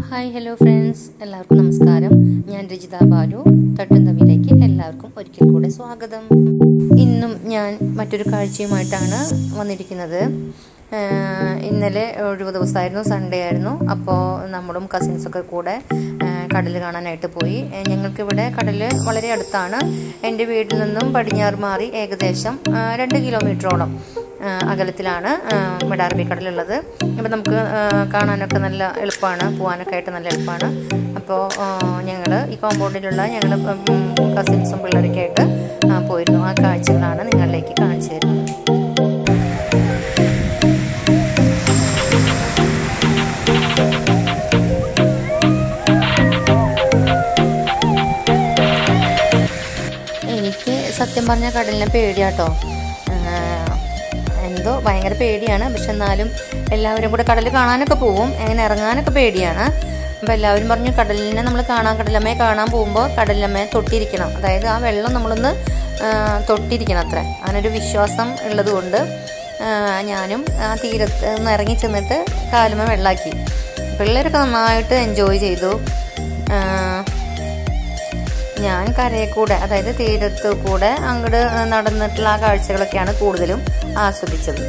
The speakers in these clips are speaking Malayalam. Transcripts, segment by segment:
ഹായ് ഹലോ ഫ്രണ്ട്സ്, എല്ലാവർക്കും നമസ്കാരം. ഞാൻ രജിത ബാലു. തട്ടും തമ്മിലേക്ക് എല്ലാവർക്കും ഒരിക്കൽ കൂടെ സ്വാഗതം. ഇന്നും ഞാൻ മറ്റൊരു കാഴ്ചയുമായിട്ടാണ് വന്നിരിക്കുന്നത്. ഇന്നലെ ഒഴിവ് ദിവസമായിരുന്നു, സൺഡേ ആയിരുന്നു. അപ്പോൾ നമ്മളും കസിൻസൊക്കെ കൂടെ കടൽ കാണാനായിട്ട് പോയി. ഞങ്ങൾക്കിവിടെ കടൽ വളരെ അടുത്താണ്. എൻ്റെ വീട്ടിൽ നിന്നും പടിഞ്ഞാറ് മാറി ഏകദേശം 2 കിലോമീറ്ററോളം അകലത്തിലാണ് മിടാർബി കടലുള്ളത്. അപ്പോൾ നമുക്ക് കാണാനൊക്കെ നല്ല എളുപ്പമാണ്, പോകാനൊക്കെ ആയിട്ട് നല്ല എളുപ്പമാണ്. അപ്പോൾ ഞങ്ങൾ ഈ കോമ്പൗണ്ടിലുള്ള ഞങ്ങൾ കസിൻസും പിള്ളേരൊക്കെ ആയിട്ട് പോയിരുന്നു. ആ കാഴ്ചകളാണ് നിങ്ങളിലേക്ക് കാണിച്ചു തരുന്നത്. എനിക്ക് സത്യം പറഞ്ഞാൽ കടലിനെ പേടിയാട്ടോ. എന്തോ ഭയങ്കര പേടിയാണ്. പക്ഷെ എന്നാലും എല്ലാവരും കൂടെ കടൽ കാണാനൊക്കെ പോവും, അങ്ങനെ ഇറങ്ങാനൊക്കെ പേടിയാണ്. അപ്പോൾ എല്ലാവരും പറഞ്ഞു കടലിനെ നമ്മൾ കടലമ്മയെ കാണാൻ പോകുമ്പോൾ കടലമ്മയെ തൊട്ടിരിക്കണം, അതായത് ആ വെള്ളം നമ്മളൊന്ന് തൊട്ടിരിക്കണം അത്ര, അങ്ങനൊരു വിശ്വാസം ഉള്ളത് കൊണ്ട് ഞാനും ആ തീരത്ത് ഒന്ന് ഇറങ്ങി ചെന്നിട്ട് കാലുമ്മ വെള്ളാക്കി. പിള്ളേരൊക്കെ നന്നായിട്ട് എൻജോയ് ചെയ്തു. ഞാൻ കരയിൽ കൂടെ, അതായത് തീരത്ത് കൂടെ അങ്ങോട്ട് നടന്നിട്ടുള്ള ആ കാഴ്ചകളൊക്കെയാണ് കൂടുതലും ആസ്വദിച്ചത്.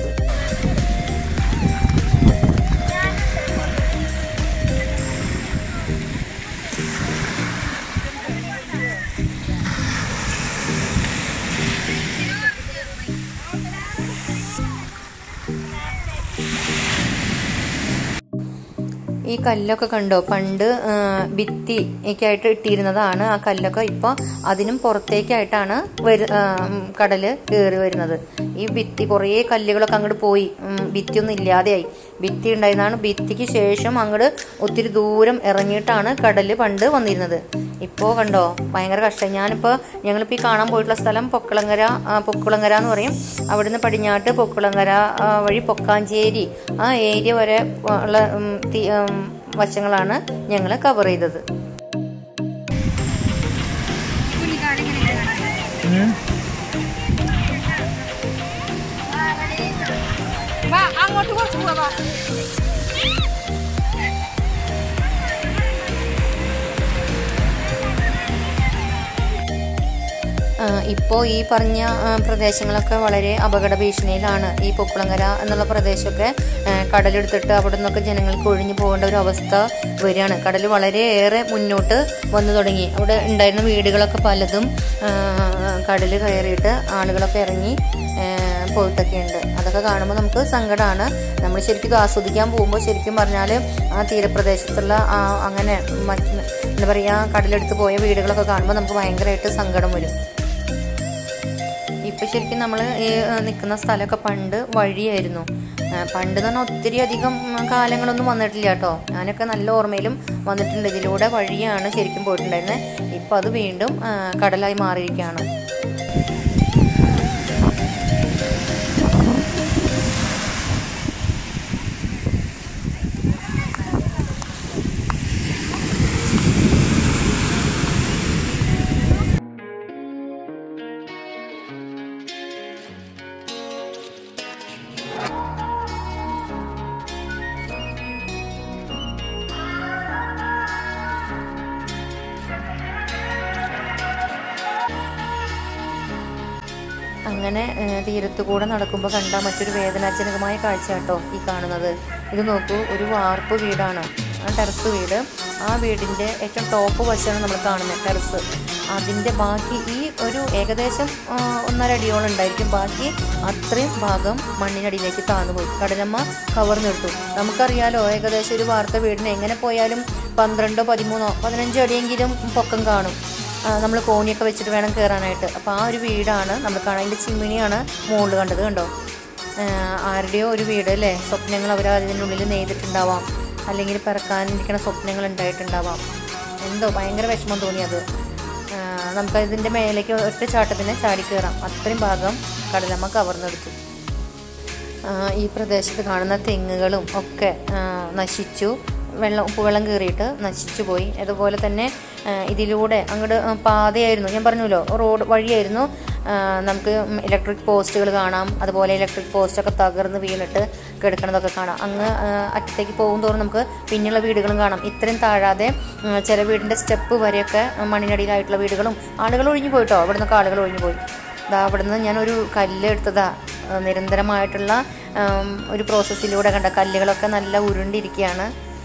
ഈ കല്ലൊക്കെ കണ്ടോ? പണ്ട് ഭിത്തിക്കായിട്ട് ഇട്ടിരുന്നതാണ് ആ കല്ലൊക്കെ. ഇപ്പോൾ അതിനും പുറത്തേക്കായിട്ടാണ് കടല് കയറി വരുന്നത്. ഈ ഭിത്തി കുറേ കല്ലുകളൊക്കെ അങ്ങോട്ട് പോയി, ഭിത്തിയൊന്നും ഇല്ലാതെയായി. ഭിത്തി ഉണ്ടായിരുന്നതാണ്. ഭിത്തിക്ക് ശേഷം അങ്ങോട്ട് ഒത്തിരി ദൂരം ഇറങ്ങിയിട്ടാണ് കടല് പണ്ട് വന്നിരുന്നത്. ഇപ്പോൾ കണ്ടോ, ഭയങ്കര കഷ്ടം. ഞങ്ങളിപ്പോൾ ഈ കാണാൻ പോയിട്ടുള്ള സ്ഥലം പൊക്കുളങ്ങര എന്ന് പറയും. അവിടുന്ന് പടിഞ്ഞാട്ട് പൊക്കുളങ്ങര വഴി പൊക്കാഞ്ചേരി ആ ഏരിയ വരെ ഉള്ള വശങ്ങളാണ് ഞങ്ങൾ കവർ ചെയ്തത്. ഇപ്പോൾ ഈ പറഞ്ഞ പ്രദേശങ്ങളൊക്കെ വളരെ അപകട ഭീഷണിയിലാണ്. ഈ പൊക്കുളങ്ങര എന്നുള്ള പ്രദേശമൊക്കെ കടലെടുത്തിട്ട് അവിടെ നിന്നൊക്കെ ജനങ്ങൾക്ക് ഒഴിഞ്ഞു പോകേണ്ട ഒരു അവസ്ഥ വരികയാണ്. കടൽ വളരെയേറെ മുന്നോട്ട് വന്നു തുടങ്ങി. അവിടെ ഉണ്ടായിരുന്ന വീടുകളൊക്കെ പലതും കടൽ കയറിയിട്ട് ആളുകളൊക്കെ ഇറങ്ങി പോയിട്ടൊക്കെ ഉണ്ട്. അതൊക്കെ കാണുമ്പോൾ നമുക്ക് സങ്കടമാണ്. നമ്മൾ ശരിക്കും ഇത് ആസ്വദിക്കാൻ പോകുമ്പോൾ ശരിക്കും പറഞ്ഞാൽ ആ തീരപ്രദേശത്തുള്ള അങ്ങനെ എന്താ പറയുക, കടലെടുത്ത് പോയ വീടുകളൊക്കെ കാണുമ്പോൾ നമുക്ക് ഭയങ്കരമായിട്ട് സങ്കടം വരും. ഇപ്പം ശരിക്കും നമ്മൾ ഈ നിൽക്കുന്ന സ്ഥലമൊക്കെ പണ്ട് വഴിയായിരുന്നു. പണ്ട് എന്ന് പറഞ്ഞാൽ ഒത്തിരി അധികം കാലങ്ങളൊന്നും വന്നിട്ടില്ല കേട്ടോ. ഞാനൊക്കെ നല്ല ഓർമ്മയിലും വന്നിട്ടുണ്ട്. ഇതിലൂടെ വഴിയാണ് ശരിക്കും പോയിട്ടുണ്ടായിരുന്നത്. ഇപ്പം അത് വീണ്ടും കടലായി മാറിയിരിക്കുകയാണ്. അങ്ങനെ തീരത്തു കൂടെ നടക്കുമ്പോൾ കണ്ട മറ്റൊരു വേദനാജനകമായ കാഴ്ച കേട്ടോ ഈ കാണുന്നത്. ഇത് നോക്കൂ, ഒരു വാർപ്പ് വീടാണ്, ടെറസ് വീട്. ആ വീടിൻ്റെ ഏറ്റവും ടോപ്പ് വശമാണ് നമ്മൾ കാണുന്നത്, ടെറസ്. അതിൻ്റെ ബാക്കി ഈ ഒരു ഏകദേശം 1.5 അടിയോളം ഉണ്ടായിരിക്കും. ബാക്കി അത്രയും ഭാഗം മണ്ണിനടിയിലേക്ക് താഴ്ന്നുപോയി. കടലമ്മ കവർന്നെടുത്തു. നമുക്കറിയാലോ, ഏകദേശം ഒരു വാർത്ത വീടിന് എങ്ങനെ പോയാലും 12, 13, 15 അടിയെങ്കിലും പൊക്കം കാണും. നമ്മൾ കോണിയൊക്കെ വെച്ചിട്ട് വേണം കയറാനായിട്ട്. അപ്പോൾ ആ ഒരു വീടാണ് നമ്മൾ കാണാൻ. അതിൻ്റെ ചിമ്മിണിയാണ് മുകളിൽ കണ്ടത്. കണ്ടോ, ആരുടെയോ ഒരു വീട് അല്ലേ. സ്വപ്നങ്ങൾ അവർ അതിൻ്റെ ഉള്ളിൽ നെയ്തിട്ടുണ്ടാവാം, അല്ലെങ്കിൽ പിറക്കാനിരിക്കുന്ന സ്വപ്നങ്ങൾ ഉണ്ടായിട്ടുണ്ടാവാം. എന്തോ ഭയങ്കര വിഷമം തോന്നിയത്. നമുക്കതിൻ്റെ മേലേക്ക് ഒറ്റ ചാട്ടത്തിന് ചാടി കയറാം. അത്രയും ഭാഗം കടലമ്മ കവർന്നെടുത്തു. ഈ പ്രദേശത്ത് കാണുന്ന തെങ്ങുകളും ഒക്കെ നശിച്ചു. ഉപ്പുവെള്ളം കയറിയിട്ട് നശിച്ചു പോയി. അതുപോലെ തന്നെ ഇതിലൂടെ അങ്ങോട്ട് പാതയായിരുന്നു, ഞാൻ പറഞ്ഞല്ലോ റോഡ് വഴിയായിരുന്നു. നമുക്ക് ഇലക്ട്രിക് പോസ്റ്റുകൾ കാണാം. അതുപോലെ ഇലക്ട്രിക് പോസ്റ്റൊക്കെ തകർന്ന് വീണിട്ട് കിടക്കണതൊക്കെ കാണാം. അങ്ങ് അറ്റത്തേക്ക് പോകും തോറും നമുക്ക് പിന്നെയുള്ള വീടുകളും കാണാം. ഇത്രയും താഴാതെ ചില വീടിൻ്റെ സ്റ്റെപ്പ് വരെയൊക്കെ മണ്ണിനടിയിലായിട്ടുള്ള വീടുകളും ആളുകൾ ഒഴിഞ്ഞു പോയിട്ടോ. അവിടെ നിന്നൊക്കെ ആളുകൾ ഒഴിഞ്ഞു പോയി. അവിടെ നിന്ന് ഞാനൊരു കല്ല് എടുത്തതാ. നിരന്തരമായിട്ടുള്ള ഒരു പ്രോസസ്സിലൂടെ കണ്ട കല്ലുകളൊക്കെ നല്ല ഉരുണ്ടിരിക്കുകയാണ്.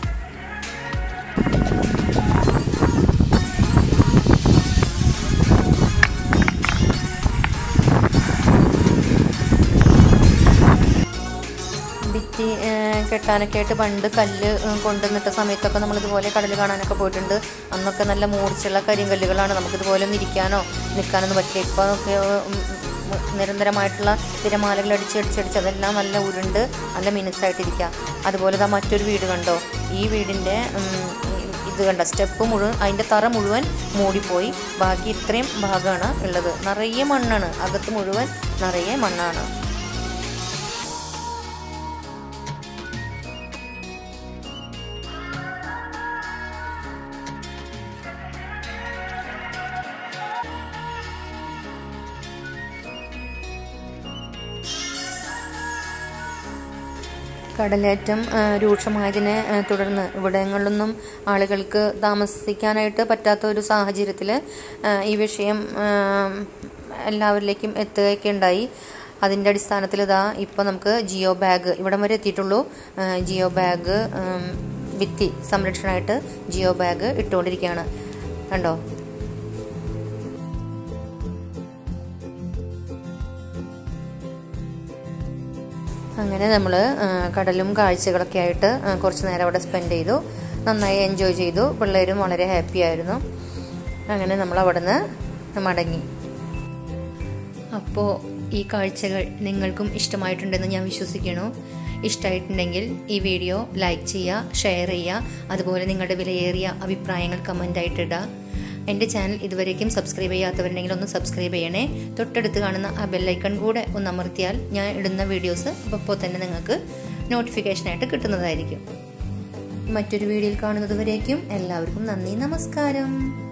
ഭിത്തി കെട്ടാനൊക്കെ ആയിട്ട് പണ്ട് കല്ല് കൊണ്ടുവന്നിട്ട സമയത്തൊക്കെ നമ്മളിതുപോലെ കടൽ കാണാനൊക്കെ പോയിട്ടുണ്ട്. അന്നൊക്കെ നല്ല മൂർച്ചയുള്ള കരിങ്കല്ലുകളാണ്. നമുക്കിതുപോലെ ഒന്നും ഇരിക്കാനോ നിൽക്കാനൊന്നും പറ്റില്ല. ഇപ്പോൾ ഒക്കെ നിരന്തരമായിട്ടുള്ള തിരമാലകൾ അടിച്ചടിച്ചടിച്ച് അതെല്ലാം നല്ല ഉരുണ്ട് നല്ല മിനുസായിട്ടിരിക്കുക. അതുപോലെ മറ്റൊരു വീട് കണ്ടോ. ഈ വീടിൻ്റെ ഇത് കണ്ട സ്റ്റെപ്പ് മുഴുവൻ, അതിൻ്റെ തറ മുഴുവൻ മൂടിപ്പോയി. ബാക്കി ഇത്രയും ഭാഗമാണ് ഉള്ളത്. നിറയെ മണ്ണാണ്. അകത്ത് മുഴുവൻ നിറയെ മണ്ണാണ്. കടലേറ്റം രൂക്ഷമായതിനെ തുടർന്ന് ഇവിടങ്ങളിലൊന്നും ആളുകൾക്ക് താമസിക്കാനായിട്ട് പറ്റാത്ത ഒരു സാഹചര്യത്തിൽ ഈ വിഷയം എല്ലാവരിലേക്കും എത്തുകയൊക്കെ ഉണ്ടായി. അതിൻ്റെ അടിസ്ഥാനത്തിൽ ഇപ്പോൾ നമുക്ക് ജിയോ ബാഗ് ഇവിടം വരെ എത്തിയിട്ടുള്ളൂ. ജിയോ ബാഗ് ഭിത്തി സംരക്ഷണമായിട്ട് ജിയോ ബാഗ് ഇട്ടുകൊണ്ടിരിക്കുകയാണ്. കണ്ടോ. അങ്ങനെ നമ്മൾ കടലും കാഴ്ചകളൊക്കെ ആയിട്ട് കുറച്ച് നേരം അവിടെ സ്പെൻഡ് ചെയ്തു. നന്നായി എൻജോയ് ചെയ്തു. പിള്ളേരും വളരെ ഹാപ്പി ആയിരുന്നു. അങ്ങനെ നമ്മൾ അവിടെ നിന്ന് മടങ്ങി. അപ്പോൾ ഈ കാഴ്ചകൾ നിങ്ങൾക്കും ഇഷ്ടമായിട്ടുണ്ടെന്ന് ഞാൻ വിശ്വസിക്കുന്നു. ഇഷ്ടമായിട്ടുണ്ടെങ്കിൽ ഈ വീഡിയോ ലൈക്ക് ചെയ്യുക, ഷെയർ ചെയ്യുക. അതുപോലെ നിങ്ങളുടെ വിലയേറിയ അഭിപ്രായങ്ങൾ കമൻ്റായിട്ടിടുക. എൻ്റെ ചാനൽ ഇതുവരേക്കും സബ്സ്ക്രൈബ് ചെയ്യാത്തവരുണ്ടെങ്കിൽ ഒന്ന് സബ്സ്ക്രൈബ് ചെയ്യണേ. തൊട്ടടുത്ത് കാണുന്ന ആ ബെല്ലൈക്കൺ കൂടെ ഒന്ന് അമർത്തിയാൽ ഞാൻ ഇടുന്ന വീഡിയോസ് അപ്പോൾ തന്നെ നിങ്ങൾക്ക് നോട്ടിഫിക്കേഷനായിട്ട് കിട്ടുന്നതായിരിക്കും. മറ്റൊരു വീഡിയോയിൽ കാണുന്നത് വരേക്കും എല്ലാവർക്കും നന്ദി, നമസ്കാരം.